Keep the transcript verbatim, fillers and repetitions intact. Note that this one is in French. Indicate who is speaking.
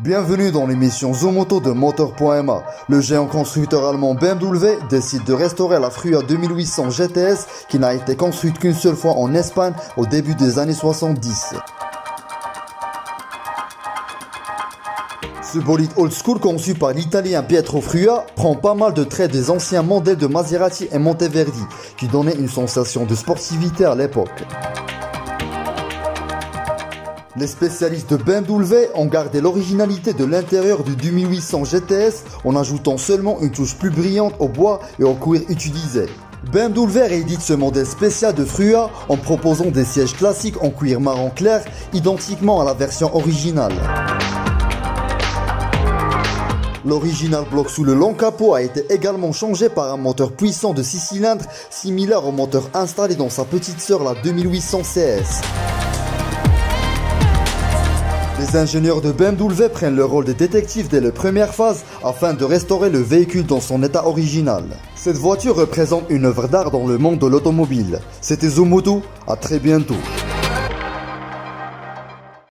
Speaker 1: Bienvenue dans l'émission Zomoto de Motor point M A. Le géant constructeur allemand B M W décide de restaurer la Fruya deux mille huit cents G T S qui n'a été construite qu'une seule fois en Espagne au début des années soixante-dix. Ce bolide old school conçu par l'italien Pietro Fruya prend pas mal de traits des anciens modèles de Maserati et Monteverdi qui donnaient une sensation de sportivité à l'époque. Les spécialistes de B M W ont gardé l'originalité de l'intérieur du deux mille huit cents G T S en ajoutant seulement une touche plus brillante au bois et au cuir utilisé. B M W réédite ce modèle spécial de Fruya en proposant des sièges classiques en cuir marron clair identiquement à la version originale. L'original bloc sous le long capot a été également changé par un moteur puissant de six cylindres similaire au moteur installé dans sa petite sœur la deux mille huit cents C S. Les ingénieurs de B M W prennent le rôle de détectives dès la première phase afin de restaurer le véhicule dans son état original. Cette voiture représente une œuvre d'art dans le monde de l'automobile. C'était Zomoto, à très bientôt.